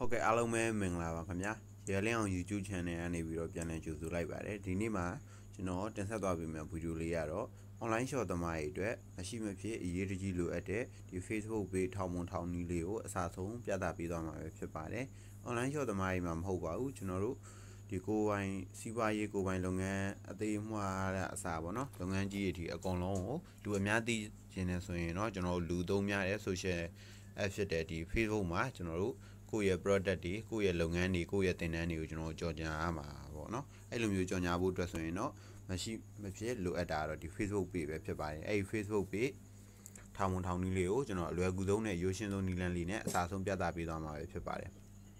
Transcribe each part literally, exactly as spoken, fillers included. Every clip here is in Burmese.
ဟုတ်ကဲ့အားလုံးပဲမင်္ဂလာပါခင်ဗျာရဲလင်းအောင် YouTube channel ကနေပြီးတော့ပြန်လည်ကြိုဆိုလိုက်ပါတယ်ဒီနေ့မှာကျွန်တော်တင်ဆက်သွားပေးမယ့်ဗီဒီယိုလေးကတော့ online shop သမားတွေအတွက်မရှိမဖြစ်အရေးတကြီးလိုအပ်တဲ့ဒီ Facebook page ထောင်မွန်ထောင်နည်းလေးကိုအစားဆုံးပြသပေးသွားမှာပဲဖြစ်ပါတယ် online shop သမားတွေမှာမဟုတ်ပါဘူးကျွန်တော်တို့ဒီကိုယ်ပိုင်စီးပွားရေးကိုယ်ပိုင်လုပ်ငန်းအသေးအမွှားတဲ့အစားပေါ့နော်လုပ်ငန်းကြီးတွေအကုန်လုံးကိုလူအများသိကျင်နေဆိုရင်တော့ကျွန်တော်တို့လူသုံးများတဲ့ social app ဖြစ်တဲ့ဒီ Facebook မှာကျွန်တော်တို့ကိုယ့်ရဲ့ product တွေကိုယ့်ရဲ့လုပ်ငန်းတွေကိုယ့်ရဲ့သင်တန်းတွေကိုကျွန်တော်ကြော်ညာရမှာပေါ့နော်အဲ့လိုမျိုးကြော်ညာဖို့အတွက်ဆိုရင်တော့မရှိမဖြစ်လိုအပ်တာတော့ဒီ Facebook page ပဲဖြစ်ပါတယ်အဲ့ဒီ Facebook page ထောင်ဝန်ထောင်နည်းလေးကိုကျွန်တော်အလွယ်ကူဆုံးနဲ့ရိုးရှင်းဆုံးနည်းလမ်းလေးနဲ့အစားဆုံးပြသပေးသွားမှာပဲဖြစ်ပါတယ်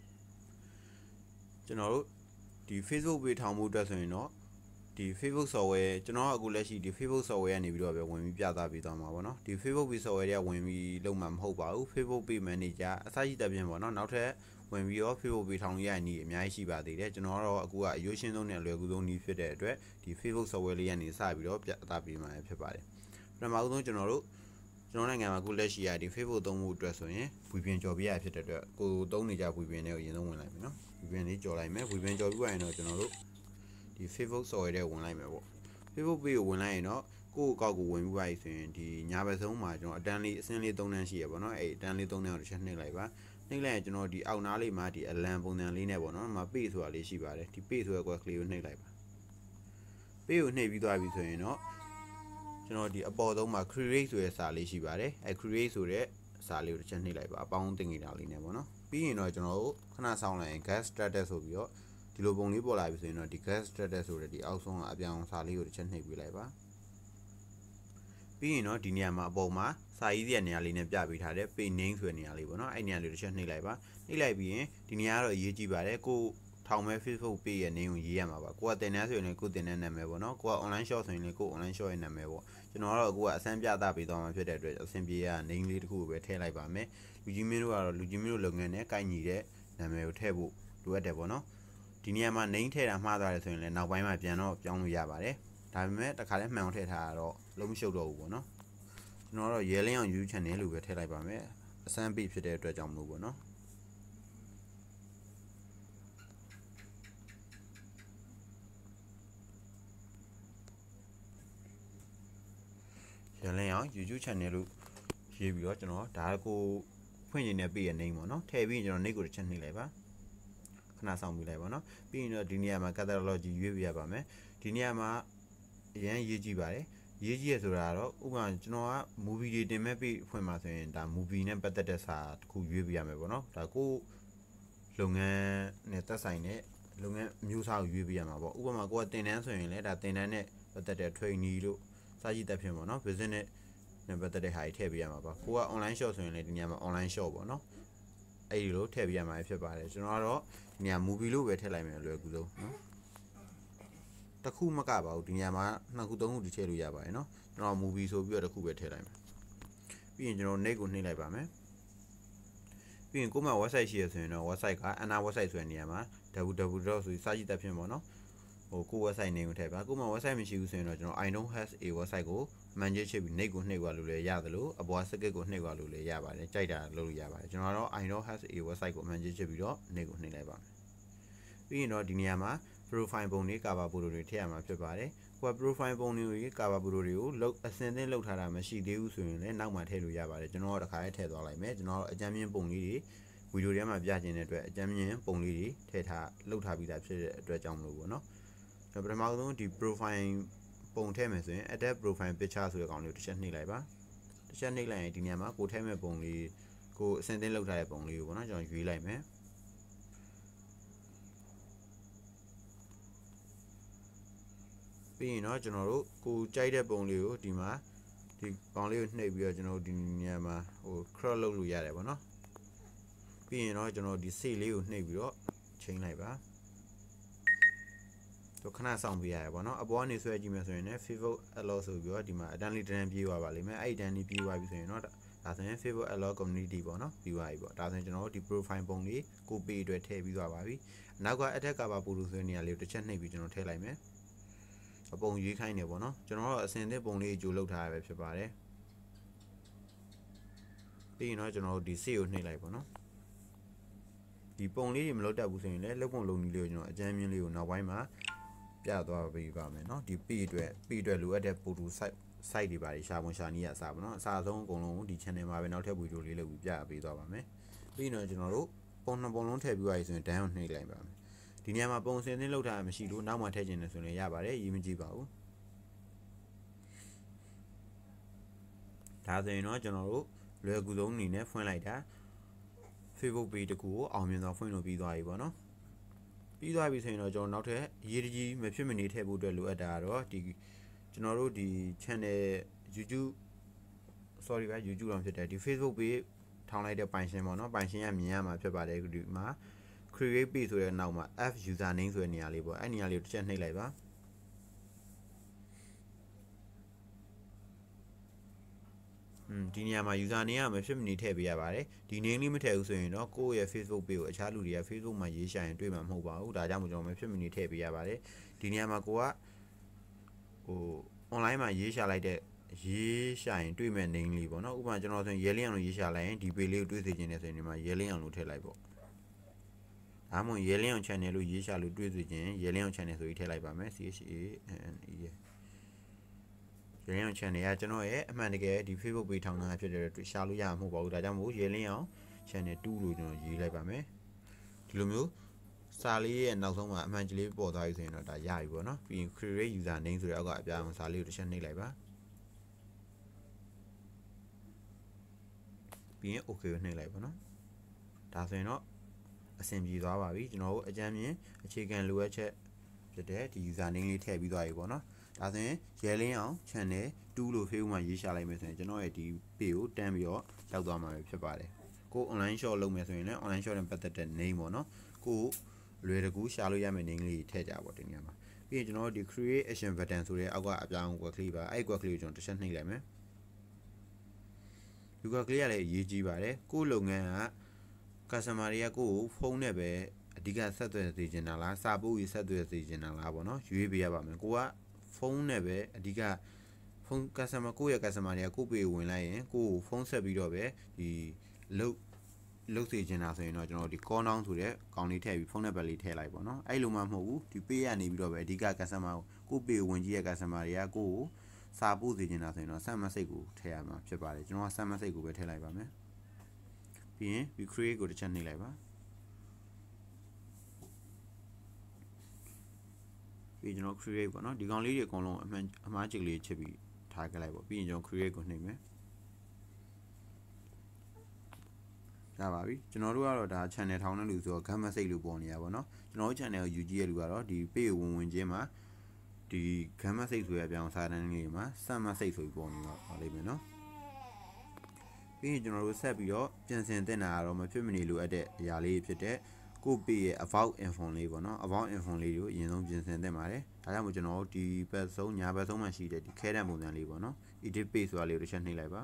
ကျွန်တော်တို့ဒီ Facebook page ထောင်ဖို့အတွက်ဆိုရင်တော့ဒီ Facebook software ကျွန်တော်အခုလက်ရှိဒီ Facebook software ကနေပြီးတော့ပဲဝင်ပြီးပြသပေးသွားမှာပေါ့နော်ဒီ Facebook page software တွေကဝင်ပြီးလုံးမှာမဟုတ်ပါဘူး Facebook page manager အစရှိတဲ့ပြင်ပေါ့နော်နောက်ထပ်ဝင်ပြီးတော့ Facebook page ထောင်ရရနည်းအများကြီးရှိပါသေးတယ်ကျွန်တော်ကတော့အခုကအရိုးရှင်းဆုံးနဲ့လွယ်ကူဆုံးနည်းဖြစ်တဲ့အတွက်ဒီ Facebook software လေးကနေစပြီးတော့ပြသပေးမှာဖြစ်ပါတယ်ပထမဆုံးကျွန်တော်တို့ကျွန်တော်နိုင်ငံမှာအခုလက်ရှိရဒီ Facebook သုံးဖို့အတွက်ဆိုရင်ဝီပင်ကြော်ပြရဖြစ်တဲ့အတွက်ကိုသုံးနေကြဝီပင်တွေကိုအရင်ဆုံးဝင်လိုက်မယ်နော်ဝီပင်လေးကြော်လိုက်မယ်ဝီပင်ကြော်ပြီးရင်တော့ကျွန်တော်တို့ဒီ Facebook software တွေဝင်လိုက်မယ်ပေါ့ Facebook page ကိုဝင်လိုက်ရင်တော့ကိုယ့်အကောက်ကိုဝင်ပြီးပါဆိုရင်ဒီညာဘက်ဆုံးမှာကျွန်တော်အတန်းလေးအစင်းလေးသုံးတန်းရှိရပေါ့နော်အဲ့အတန်းလေးသုံးတန်းကိုတစ်ချက်နှိပ်လိုက်ပါနှိပ်လိုက်ရင်ကျွန်တော်ဒီအောက်နားလေးမှာဒီအလံပုံစံလေးနဲ့ပေါ့နော်မှာ page ဆိုတာလေးရှိပါတယ်ဒီ page ဆိုတဲ့ကွက်ကလေးကိုနှိပ်လိုက်ပါ page ကိုနှိပ်ပြီးသွားပြီဆိုရင်တော့ကျွန်တော်ဒီအပေါ်ဆုံးမှာ create ဆိုတဲ့စာလေးရှိပါတယ်အဲ create ဆိုတဲ့စာလေးကိုတစ်ချက်နှိပ်လိုက်ပါအပေါင်းတင်နေတာလေးနဲ့ပေါ့နော်ပြီးရင်တော့ကျွန်တော်တို့ခဏဆောင်လိုက်ရင် get started ဆိုပြီးတော့ဒီလိုပုံလေးပေါ်လာပြီဆိုရင်တော့ဒီ get started ဆိုတဲ့ဒီအောက်ဆုံးကအပြောင်စာလေးကိုတစ်ချက်နှိပ်ပေးလိုက်ပါပြီးရင်တော့ဒီနေရာမှာအပေါ်မှာစာရေးတဲ့နေရာလေးနဲ့ပြပေးထားတဲ့ page name ဆိုတဲ့နေရာလေးပေါ့နော်အဲ့နေရာလေးတစ်ချက်နှိပ်လိုက်ပါနှိပ်လိုက်ပြီးရင်ဒီနေရာကတော့အရေးကြီးပါတယ်ကိုထောင်မဲ့ Facebook page ရဲ့ name ကိုရေးရမှာပါကိုကတင်တန်းဆိုရင်လည်းကိုတင်တန်းနာမည်ပေါ့နော်ကိုက online shop ဆိုရင်လည်းကို online shop ရဲ့နာမည်ပေါ့ကျွန်တော်ကတော့ကိုကအစမ်းပြသပေးသွားမှာဖြစ်တဲ့အတွက်အဆင်ပြေရ name လေးတစ်ခုကိုပဲထည့်လိုက်ပါမယ်လူကြီးမင်းတို့ကတော့လူကြီးမင်းတို့လုပ်ငန်းနဲ့ကိုက်ညီတဲ့နာမည်ကိုထည့်ဖို့လိုအပ်တယ်ပေါ့နော်ဒီနေရာမှာ name ထည့်တာမှားသွားတယ်ဆိုရင်လည်းနောက်ပိုင်းမှာပြန်တော့ပြောင်းလို့ရပါတယ်ဒါပေမဲ့တခါလဲမှန်အောင်ထည့်ထားတာတော့လုံးမရှုပ်တော့ဘူးပေါ့နော်ကျွန်တော်တော့ရဲလင်းအောင် YouTube channel လို့ပဲထည့်လိုက်ပါမယ်အစမ်းပိဖြစ်တဲ့အတွက်ကြောင့်မလို့ပေါ့နော်ရဲလင်းအောင် YouTube channel လို့ရေးပြီးတော့ကျွန်တော်ဒါကိုဖွင့်နေတဲ့ page ရဲ့ name ပေါ့နော်ထည့်ပြီးကျွန်တော် nick ကိုတစ်ချက်နှိပ်လိုက်ပါခဏဆောင်ပြီးလိုက်ပါနော်ပြီးရင်တော့ဒီနေရာမှာ catalog ရွေးပြရပါမယ်ဒီနေရာမှာအရင်ရေးကြည့်ပါတယ်ရေးကြည့်ရဆိုတာတော့ဥပမာကျွန်တော်က movie တွေတင်မဲ့ပြီးဖွင့်မှာဆိုရင်ဒါ movie နဲ့ပတ်သက်တဲ့စာတစ်ခုရွေးပြရမယ်ပေါ့နော်ဒါကိုလုပ်ငန်းနဲ့သက်ဆိုင်တဲ့လုပ်ငန်းမျိုးစားကိုရွေးပြရမှာပေါ့ဥပမာကိုကတင်တန်းဆိုရင်လည်းဒါတင်တန်းနဲ့ပတ်သက်တဲ့ trainee လို့စာကြည့်တက်ဖြစ်ပေါ့နော် business နဲ့ပတ်သက်တဲ့ဟာတွေထည့်ပြရမှာပါကိုက online shop ဆိုရင်လည်းဒီနေရာမှာ online shop ပေါ့နော်အဲ့ဒီလိုထည့်ပြရမှာဖြစ်ပါတယ်ကျွန်တော်ကတော့ဒီနေရာ movie လို့ပဲထည့်လိုက်မယ်လွယ်ကူဆုံးနော်တစ်ခုမကပါဘူးဒီနေရာမှာနှစ်ခုသုံးခုထည့်လို့ရပါတယ်နော်ကျွန်တော် movie ဆိုပြီးတော့တစ်ခုပဲထည့်လိုက်မယ်ပြီးရင်ကျွန်တော် nick ကိုနှိပ်လိုက်ပါမယ်ပြီးရင်ကိုမှ website ရှိရဆိုရင်တော့ website က ana website ဆိုတဲ့နေရာမှာ www ဆိုပြီးစာကြည့်တက်ဖြစ်ပေါ့နော်ဟိုကို website name ကိုထည့်ပါကိုမှ website မရှိဘူးဆိုရင်တော့ကျွန်တော် I don't have a website ကို manage ချစ်ပြီး nick ကိုနှိပ်သွားလို့လည်းရသလိုအပေါ် skip ကိုနှိပ်သွားလို့လည်းရပါတယ်ကြိုက်တာလုပ်လို့ရပါတယ်ကျွန်တော်ကတော့ I don't have a website ကို manage ချစ်ပြီးတော့ nick ကိုနှိပ်လိုက်ပါမယ်ပြီးရင်တော့ဒီနေရာမှာ profile ပုံတွေ cover photo တွေထည့်ရမှာဖြစ်ပါတယ်ကိုက profile ပုံတွေ cover photo တွေကိုလောက်အစင်သင်းလောက်ထားတာမရှိသေးဘူးဆိုရင်လည်းနောက်မှထည့်လို့ရပါတယ်ကျွန်တော်တို့တစ်ခါလေးထည့်သွားလိုက်မယ်ကျွန်တော်တို့အကြမ်းမြင့်ပုံလေးတွေဗီဒီယိုထဲမှာပြခြင်းတဲ့အတွက်အကြမ်းမြင့်ပုံလေးတွေထည့်ထားလောက်ထားပြီးသားဖြစ်တဲ့အတွက်ကြောင့်မလို့ပေါ့နော်ကျွန်တော်ပထမဆုံးဒီ profile ပုံထည့်မယ်ဆိုရင် adapt profile picture ဆိုတဲ့ကောင်လေးကိုတစ်ချက်နှိပ်လိုက်ပါတစ်ချက်နှိပ်လိုက်ရင်ဒီနေရာမှာကိုထည့်မဲ့ပုံလေးကိုအစင်သင်းလောက်ထားတဲ့ပုံလေးကိုပေါ့နော်ကျွန်တော်ရွေးလိုက်မယ်ပြီးရင်တော့ကျွန်တော်တို့ကိုကြိုက်တဲ့ပုံလေးကိုဒီမှာဒီကောင်လေးကိုနှိပ်ပြီးတော့ကျွန်တော်တို့ဒီနေရာမှာဟို crop လုပ်လို့ရတယ်ပေါ့နော်ပြီးရင်တော့ကျွန်တော်ဒီ save လေးကိုနှိပ်ပြီးတော့ချိန်လိုက်ပါတော့ခဏဆောင်ပြရတယ်ပေါ့နော်အပေါ်ကနေဆွဲကြည့်မယ်ဆိုရင်လည်း Facebook allow ဆိုပြီးတော့ဒီမှာအတန်းလေးတန်းပြေးသွားပါလိမ့်မယ်အဲ့ဒီတန်းလေးပြေးသွားပြီဆိုရင်တော့ဒါဆိုရင် Facebook allow community ပေါ့နော်ပြီးသွားပြီပေါ့ဒါဆိုရင်ကျွန်တော်တို့ဒီ profile ပုံလေးကို page အတွက်ထည့်ပြီးသွားပါပြီနောက်က attack cover photo ဆိုတဲ့နေရာလေးကိုတစ်ချက်နှိပ်ပြီးကျွန်တော်ထည့်လိုက်မယ်အပုံရွေးခိုင်းနေပေါ့နော်ကျွန်တော်တို့အစင်သစ်ပုံလေးကြိုလုပ်ထားရပဲဖြစ်ပါတယ်ပြီးရင်တော့ကျွန်တော်တို့ဒီ save ကိုနှိပ်လိုက်ပေါ့နော်ဒီဒီပုံလေးတွေမလုပ်တတ်ဘူးဆိုရင်လည်းလုပ်ပုံလုပ်နည်းလေးကိုကျွန်တော်အကြမ်းမြင့်လေးကိုနောက်ပိုင်းမှာပြသွားပေးပါမယ်เนาะဒီ page အတွက် page အတွက်လိုအပ်တဲ့ photo site site တွေပါရှာပုံရှာနည်းအစားပါเนาะအစားအဆုံးအကုန်လုံးကိုဒီ channel မှာပဲနောက်ထပ်ဗီဒီယိုလေးလုပ်ပြီးပြပေးသွားပါမယ်ပြီးတော့ကျွန်တော်တို့ပုံနှစ်ပုံလုံးထည့်ပြီးသွားပြီဆိုရင် down နှိပ်လိုက်ပါမယ်ဒီနေရာမှာပုံစင်သင်းလောက်ထားမရှိလို့နောက်မှထည့်ခြင်းနဲ့ဆိုရင်ရပါတယ်ရေးမကြည့်ပါဘူးဒါဆိုရင်တော့ကျွန်တော်တို့လွယ်ကူဆုံးအနေနဲ့ဖွင့်လိုက်တာ Facebook page တခုကိုအောင်မြင်စွာဖွင့်လို့ပြီးသွားပြီပေါ့နော်ပြီးသွားပြီဆိုရင်တော့ကျွန်တော်နောက်ထပ်ရေးတကြီးမဖြစ်မနေထည့်ဖို့အတွက်လိုအပ်တာကတော့ဒီကျွန်တော်တို့ဒီ channel YouTube sorry ပါ YouTube တော့ဖြစ်တယ်ဒီ Facebook page ထောင်းလိုက်တဲ့ပိုင်ရှင်ပေါ့နော်ပိုင်ရှင်ကမြင်ရမှာဖြစ်ပါတယ်ဒီမှာ create page ဆိုတဲ့နောက်မှာ F username ဆိုတဲ့နေရာလေးပေါ့အဲ့နေရာလေးကိုတစ်ချက်နှိပ်လိုက်ပါဒီနေရာမှာ username ကမဖြစ်မနေထည့်ပေးရပါတယ်ဒီ name လေးမထည့်ဘူးဆိုရင်တော့ကိုယ့်ရဲ့ Facebook page ကိုအခြားလူတွေက Facebook မှာရေးရှာရင်တွေ့မှာမဟုတ်ပါဘူးဒါကြောင့်မို့ကျွန်တော်မဖြစ်မနေထည့်ပေးရပါတယ်ဒီနေရာမှာကိုကဟို online မှာရေးရှာလိုက်တဲ့ရေးရှာရင်တွေ့မဲ့ name လေးပေါ့နော်ဥပမာကျွန်တော်ဆိုရင်ရဲလင်းအောင်လို့ရေးရှာလိုက်ရင်ဒီ page လေးကိုတွေ့စေချင်တယ်ဆိုရင်ဒီမှာရဲလင်းအောင်လို့ထည့်လိုက်ပေါ့ဒါမှမဟုတ်ရဲလင်းအောင် channel လို့ရေးရှာလို့တွေ့စေချင်ရဲလင်းအောင် channel ဆိုပြီးထည့်လိုက်ပါမယ် C H A N E ရဲလင်းအောင် channel ကကျွန်တော်ရဲ့အမှန်တကယ်ဒီ Facebook page ထောင်တာဖြစ်တဲ့အတွက်ရှာလို့ရမှာမဟုတ်ပါဘူးဒါကြောင့်မို့ရဲလင်းအောင် channel တူလို့ကျွန်တော်ရေးလိုက်ပါမယ်ဒီလိုမျိုးစာလေးရဲ့နောက်ဆုံးမှာအမှန်ကြီးလေးပေါ်သွားပြီဆိုရင်တော့ဒါရပြီပေါ့နော်ပြီးရင် create user name ဆိုတဲ့အောက်ကအပြားအောင်စာလေးကိုတစ်ချက်နှိပ်လိုက်ပါပြီးရင် okay ကိုနှိပ်လိုက်ပါနော်ဒါဆိုရင်တော့အဆင်ပြေသွားပါပြီကျွန်တော်တို့အကြမ်းမြင်အခြေခံလိုအပ်ချက်ဖြစ်တဲ့ဒီ user name လေးထည့်ပြီးသွားပြီပေါ့နော်ဒါဆိုရင်ရဲလင်းအောင် channel တူလို့ Facebook မှာရေးရှာလိုက်မယ်ဆိုရင်ကျွန်တော်ရဲ့ဒီ page ကိုတန်းပြီးတော့ရောက်သွားမှာပဲဖြစ်ပါတယ်ကို online shop လုပ်မယ်ဆိုရင်လည်း online shop နဲ့ပတ်သက်တဲ့ name ပေါ့နော်ကိုလွယ်တကူရှာလို့ရမယ့် name လေးထည့်ကြပါဒီနေရာမှာပြီးရင်ကျွန်တော်တို့ဒီ create action button ဆိုတဲ့အောက်ကအပြောင်းကွက်ကလေးပါအဲ့ကွက်ကလေးကိုကျွန်တော်တစ်ချက်နှိပ်လိုက်မယ်ဒီကွက်ကလေးကလည်းအရေးကြီးပါတယ်ကိုလုပ်ငန်းက customer တွေကကိုကိုဖုန်းနဲ့ပဲအဓိကဆက်သွယ်စေချင်တာလားစာပို့ပြီးဆက်သွယ်စေချင်တာလားပေါ့နော်ရွေးပေးရပါမယ်ကိုကဖုန်းနဲ့ပဲအဓိကဖုန်း customer ကိုရဲ့ customer တွေကကိုပေဝင်လိုက်ရင်ကိုကိုဖုန်းဆက်ပြီးတော့ပဲဒီလုတ်လုတ်စေချင်တာဆိုရင်တော့ကျွန်တော်ဒီ call down ဆိုတဲ့ကောင်းလေးထည့်ပြီးဖုန်းနံပါတ်လေးထည့်လိုက်ပေါ့နော်အဲ့လိုမှမဟုတ်ဘူးဒီ pay ကနေပြီးတော့ပဲအဓိက customer ကိုပေဝင်ကြီးရဲ့ customer တွေကကိုကိုစာပို့စေချင်တာဆိုရင်တော့ send message ကိုထည့်ရမှာဖြစ်ပါတယ်ကျွန်တော်က send message ကိုပဲထည့်လိုက်ပါမယ်ပြီးရင် we create ကိုတစ်ချက်နှိပ်လိုက်ပါပြီးကျွန်တော် create ပေါ့နော်ဒီကောင်လေးတွေအကုန်လုံးအမှန်အမှားချစ်လေးချစ်ပြီးထားခဲ့လိုက်ပေါ့ပြီးရင်ကျွန်တော် create ကိုနှိပ်မယ်ရပါပြီကျွန်တော်တို့ကတော့ဒါ channel ထောင်တဲ့လူဆိုတော့ gam message လို့ပေါ်နေရပါတော့ကျွန်တော်တို့ channel ကိုယူကြည့်ရလူကတော့ဒီ page ဝင်ဝင်ချင်းမှာဒီ gam message ဆိုရပြောင်းစာတန်းလေးမှာ send message ဆိုပြီးပေါ်နေပါလိမ့်မယ်နော်ပြီးရင်ကျွန်တော်တို့ဆက်ပြီးတော့ပြန်ဆင်တင်တာကတော့မဖြစ်မနေလိုအပ်တဲ့အရာလေးဖြစ်တဲ့ကိုပေရဲ့ about info လေးပေါ့နော် about info လေးကိုအရင်ဆုံးပြင်ဆင်တင်ပါတယ်ဒါကြောင့်မို့ကျွန်တော်တို့ဒီဘက်ဆုံးညာဘက်ဆုံးမှာရှိတဲ့ဒီခဲတဲ့ပုံစံလေးပေါ့နော် edit page ဆိုတာလေးကိုတစ်ချက်နှိပ်လိုက်ပါ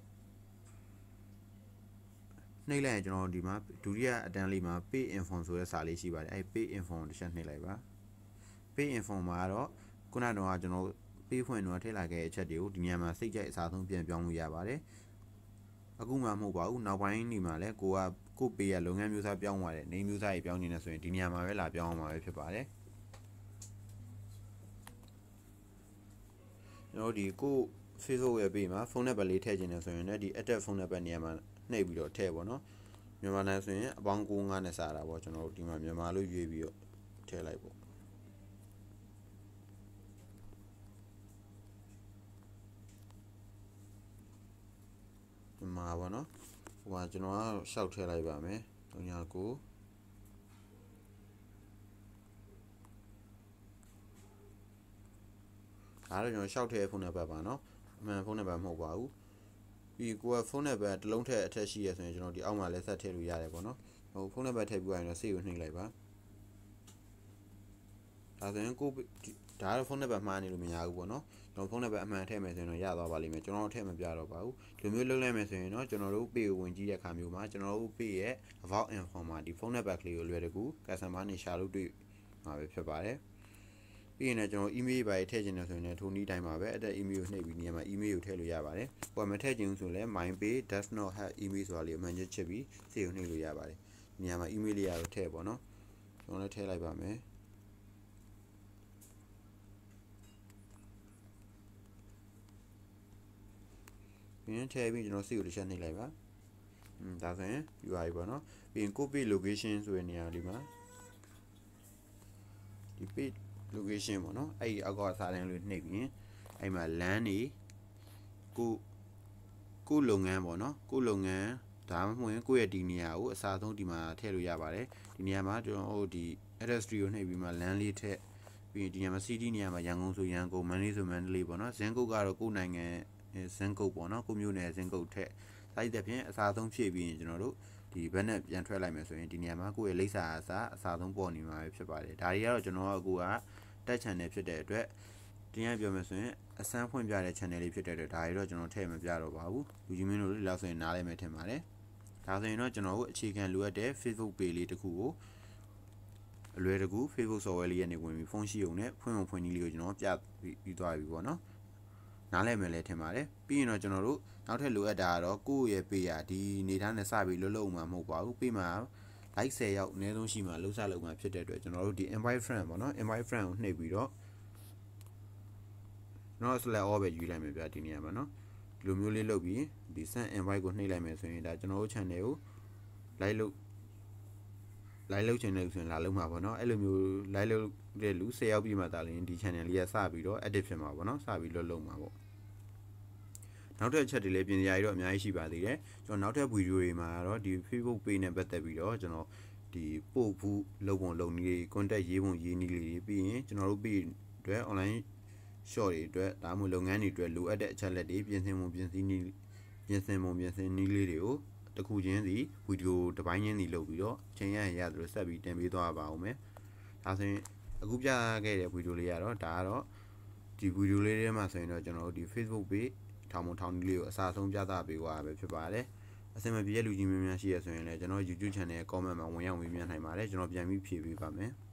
နှိပ်လိုက်ရင်ကျွန်တော်ဒီမှာဒုတိယအတန်းလေးမှာ page info ဆိုတဲ့စာလေးရှိပါတယ်အဲ page info ကိုတစ်ချက်နှိပ်လိုက်ပါ page info မှာတော့ခုနကတော့ကျွန်တော် page ဖွင့်တော့ထည့်လိုက်ခဲ့တဲ့အချက်တွေကိုဒီနေရာမှာစိတ်ကြိုက်အစားဆုံးပြန်ပြောင်းလို့ရပါတယ်အခုမှမဟုတ်ပါဘူးနောက်ပိုင်းဒီမှာလဲကိုကကိုပေးရလုပ်ငန်းမျိုးစားပြောင်းသွားတယ်နေမျိုးစားကြီးပြောင်းနေတယ်ဆိုရင်ဒီနေရာမှာပဲလာပြောင်းအောင်မှာပဲဖြစ်ပါတယ်ကျွန်တော်ဒီကို Facebook ရဲ့ page မှာဖုန်းနံပါတ်လေးထည့်ခြင်းနဲ့ဆိုရင်လည်းဒီ add ဖုန်းနံပါတ်နေရာမှာနှိပ်ပြီးတော့ထည့်ပေါ့နော်မြန်မာနိုင်ငံဆိုရင်အပေါင်းကိုးငါးနဲ့စားတာပေါ့ကျွန်တော်တို့ဒီမှာမြန်မာလို့ရွေးပြီးတော့ထည့်လိုက်ပေါ့ဒီမှာပေါ့နော်ဟိုမှာကျွန်တော်ကရှောက်ထည့်လိုက်ပါမယ်၃ညကိုဒါတော့ကျွန်တော်ရှောက်ထည့်ဖုန်းနံပါတ်ပါနော်အမှန်ဖုန်းနံပါတ်မဟုတ်ပါဘူးပြီးကိုကဖုန်းနံပါတ်တစ်လုံးထည့်အထက်ရှိရဆိုရင်ကျွန်တော်ဒီအောက်မှာလည်းဆက်ထည့်လို့ရတယ်ပေါ့နော်ဟိုဖုန်းနံပါတ်ထည့်ပြီးရင်တော့စေးကိုနှိပ်လိုက်ပါဒါဆိုရင်ကိုဒါကတော့ဖုန်းနံပါတ်မှားနေလို့မရဘူးပေါ့နော်ကျွန်တော်ဖုန်းနံပါတ်အမှန်ထည့်မယ်ဆိုရင်တော့ရသွားပါလိမ့်မယ်ကျွန်တော်ထည့်မပြတော့ပါဘူးဒီလိုမျိုးလုပ်လိုက်မယ်ဆိုရင်တော့ကျွန်တော်တို့ page ကိုဝင်ကြည့်တဲ့အခါမျိုးမှာကျွန်တော်တို့ page ရဲ့ about info မှာဒီဖုန်းနံပါတ်ကလေးကိုလွယ်တကူ customer နဲ့ရှာလို့တွေ့မှာပဲဖြစ်ပါတယ်ပြီးရင်လည်းကျွန်တော် email ပါထည့်ခြင်းနဲ့ဆိုရင်လည်းထိုနည်းတိုင်းပါပဲအဲ့တဲ့ email ကိုနှိပ်ပြီးနေရာမှာ email ကိုထည့်လို့ရပါတယ်ဟိုကမထည့်ခြင်းဆိုလည်း my page does not have email ဆိုတာလေးအမှန်ချက်ချစ်ပြီးစေကိုနှိပ်လို့ရပါတယ်နေရာမှာ email လေးရတော့ထည့်ပေါ့နော်ကျွန်တော်လည်းထည့်လိုက်ပါမယ်ပြီးရင်ထည့်ပြီးကျွန်တော်စီကိုတစ်ချက်နှိပ်လိုက်ပါอืมဒါဆိုရင် ယူ အာရ် ပေါ့နော်ပြီးရင် copy location ဆိုတဲ့နေရာလေးမှာဒီ page location ပေါ့နော်အဲ့ဒီအောက်ကစာတန်းလေးနှိပ်ပြီးအဲ့မှာ Linn နေကိုကိုလုပ်ငန်းပေါ့နော်ကိုလုပ်ငန်းဒါမှမဟုတ်ရင်ကိုယ့်ရဲ့ဒီနေရာကိုအစားဆုံးဒီမှာထည့်လို့ရပါတယ်ဒီနေရာမှာကျွန်တော်တို့ဒီ address tree ကိုနှိပ်ပြီးမှ Linn လေးထည့်ပြီးရင်ဒီနေရာမှာ city နေရာမှာရန်ကုန်ဆိုရန်ကုန်မန္တလေးဆိုမန္တလေးပေါ့နော်ဇင်းကုတ်ကတော့ကိုယ်နိုင်ငံဇင်းကုတ်ပေါ့နော်ကိုမျိုးနယ်ဇင်းကုတ်ထက်တိုင်းတဲ့ဖြင့်အစားဆုံးဖြည့်ပြီးရင်ကျွန်တော်တို့ဒီဘက်နဲ့ပြန်ထွက်လိုက်မယ်ဆိုရင်ဒီနေရာမှာကိုယ့်ရဲ့လိပ်စာအစားအစားဆုံးပေါ်နေမှာဖြစ်ပါတယ်ဒါတွေကတော့ကျွန်တော်ကကိုကတက် channel ဖြစ်တဲ့အတွက်တရားပြောမယ်ဆိုရင်အစမ်းဖွင့်ပြတဲ့ channel လေးဖြစ်တဲ့အတွက်ဒါတွေတော့ကျွန်တော်ထည့်မပြတော့ပါဘူးလူကြီးမင်းတို့လည်းလောက်ဆိုရင်နားလည်မယ်ထင်ပါတယ်ဒါဆိုရင်တော့ကျွန်တော်တို့အခြေခံလိုအပ်တဲ့ Facebook page လေးတစ်ခုကိုအလွယ်တကူ Facebook software လေးကနေဝင်ပြီးဖုန်းရှိုံနဲ့ဖွင့်ဖွင့်ကြီးလေးကိုကျွန်တော်ပြပြီးသွားပြီပေါ့နော်နားလည်မယ်လဲထင်ပါတယ်ပြီးရင်တော့ကျွန်တော်တို့နောက်ထပ်လိုအပ်တာကတော့ကိုယ့်ရဲ့ page ရာဒီနေသားနဲ့စပြီးလွတ်လုံးမှာမဟုတ်ပါဘူးပြီးမှ like ဆယ်ယောက်အနည်းဆုံးရှိမှလှုပ်ရှားလုပ်မှာဖြစ်တဲ့အတွက်ကျွန်တော်တို့ဒီ invite friend ပေါ့နော် invite friend ကိုနှိပ်ပြီးတော့နော် select all ပဲယူလိုက်မယ်ဗျာဒီနေရာမှာနော်ဒီလိုမျိုးလေးလုပ်ပြီးဒီ send invite ကိုနှိပ်လိုက်မယ်ဆိုရင်ဒါကျွန်တော်တို့ channel ကို like လုပ် like လုပ်ချင်တယ်ဆိုရင်လာလုပ်မှာပေါ့နော်အဲ့လိုမျိုး like လုပ်တဲ့လူဆယ်ယောက်ပြီးမှသာလျှင်ဒီ channel လေးကစပြီးတော့ edit ဖြစ်မှာပေါ့နော်စပြီးလွတ်လုံးမှာပေါ့နောက်ထပ်ချက်တွေလည်းပြင်စရာတွေတော့အများကြီးရှိပါသေးတယ်ကျွန်တော်နောက်ထပ်ဗီဒီယိုတွေမှာတော့ဒီ Facebook page နဲ့ပတ်သက်ပြီးတော့ကျွန်တော်ဒီပို့ဘူးလုပ်ပုံလုပ်နည်းတွေ contact ရေးပုံရေးနည်းလေးတွေပြီးရင်ကျွန်တော်တို့ page အတွက် online short တွေအတွက်ဒါမှမဟုတ်လုပ်ငန်းတွေအတွက်လိုအပ်တဲ့အချက်လက်တွေပြင်ဆင်ပုံပြင်ဆင်နည်းပြင်ဆင်ပုံပြင်ဆင်နည်းလေးတွေကိုတခုချင်းစီဗီဒီယိုတစ်ပိုင်းချင်းစီလုပ်ပြီးတော့ချိန်ရရသလိုဆက်ပြီးတင်ပေးသွားပါအောင်မယ်ဒါဆိုရင်အခုပြခဲ့တဲ့ဗီဒီယိုလေးကတော့ဒါကတော့ဒီဗီဒီယိုလေးထဲမှာဆိုရင်တော့ကျွန်တော်တို့ဒီ Facebook page ထောင်မထောင်နည်းလေးကိုအစားဆုံးပြသပေးသွားပဲဖြစ်ပါတယ်အစင်မပြေတဲ့လူကြီးများများရှိရဆိုရင်လည်းကျွန်တော် YouTube channel comment မှာဝင်ရောက်မေးမြန်းနိုင်ပါတယ်ကျွန်တော်ပြန်ပြီးဖြေပေးပါမယ်